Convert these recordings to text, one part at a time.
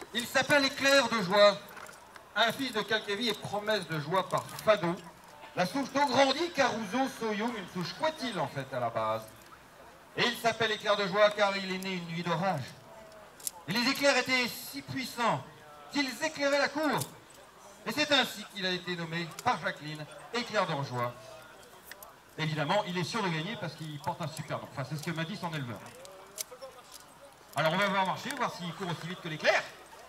Il s'appelle Éclair de joie, un fils de Calquévy et promesse de joie par Fado. La souche d'eau grandit Caruso Soyoum, une souche Quetil en fait à la base. Et il s'appelle Éclair de joie car il est né une nuit d'orage. Et les éclairs étaient si puissants qu'ils éclairaient la cour. Et c'est ainsi qu'il a été nommé par Jacqueline Éclair de joie. Évidemment, il est sûr de gagner parce qu'il porte un super nom. Enfin, c'est ce que m'a dit son éleveur. Alors on va voir marcher, voir s'il court aussi vite que l'éclair.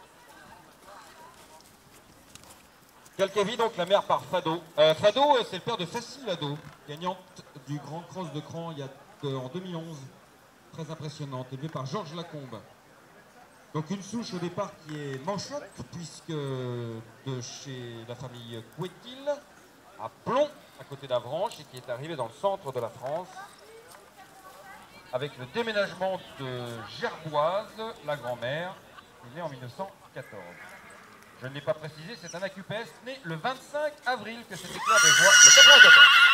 Calquévy, donc la mère par Fado. Fado, c'est le père de Facile Lado, gagnante du Grand Cross de Cran en 2011. Très impressionnante, élevée par Georges Lacombe. Donc une souche au départ qui est manchotte, puisque de chez la famille Quetil, à Plon, à côté d'Avranches, et qui est arrivée dans le centre de la France, avec le déménagement de Gerboise, la grand-mère, qui est née en 1914. Je ne l'ai pas précisé, c'est un accupestre né le 25 avril que cet éclair de joie, le 94.